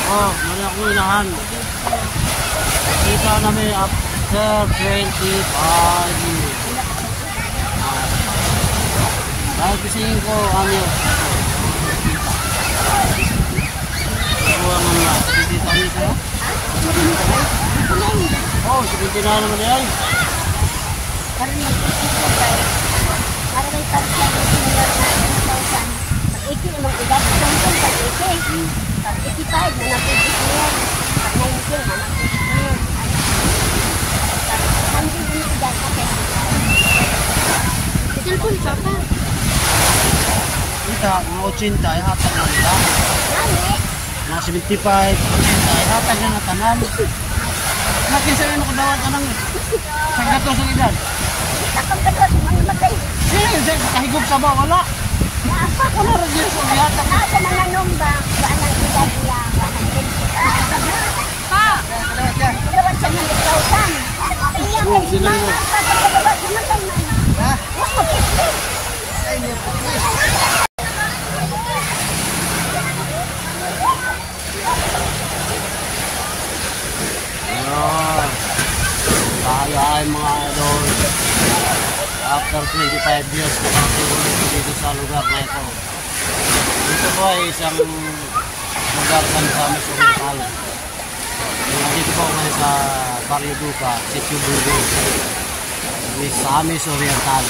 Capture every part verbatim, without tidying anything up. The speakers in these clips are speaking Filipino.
Oh, mali ako inahan. Kita namin after twenty-five years. Dahil kisingin ko, ano yun? Ito ang mga titita niyo sa'yo? Oh, sabihin na naman yan. Parang mag-ikip. Parang may parang mag-iki namang edad. Samsung pag-iki. Pag-eighty-five na napigit niya. Pag-ninety na napigit niya. Pag-hundred na edad na kaya. Cellphone pa pa. Kita, mga eighty, ay hatag na nila. Nani? Mga seventy-five, eighty, ay hatag na natanan. Nakisa yun ako dawat anang sagdatos ang edad. Takang kadot, mga matay. Sige, kahigop sa ba, wala. Wala rin yun sa bihatag. Nasa mga numba, saan ang edad niya? Pa! Dawat sa mga thousand. Iyan Oh, kayo, sila mga mo. tatagdawat, namatay man. Ha? Ay, niyo po. Ayan. Kaya ay mga idol. After twenty-five years, nakatulog dito sa lugar na ito. Ito po ay isang lugar sa Misamis Oriental. Dito po ngayon sa Barrio Duca, Sitio Burgos. Misamis Oriental.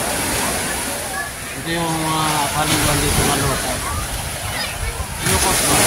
Ito yung mga uh, paliguan dito na loto. Lukos na.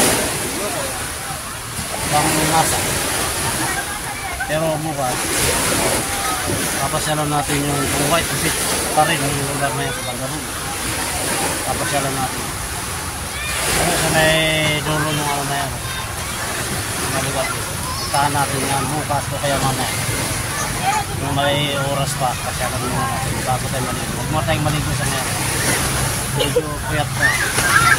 Bang nasa. Pero bukas, papasyalan natin yung white visit pa rin yung lugar na yung Kabangarong. Papasyalan natin. Ano sa may dulo ng ano na yan. Mga lugar dito. Puntahan natin yan bukas o kaya mamaya. Kung may oras pa, pasyalan muna natin. Bago tayo maligo. Huwag mo tayong maligo sa ngayon. Medyo puyat pa.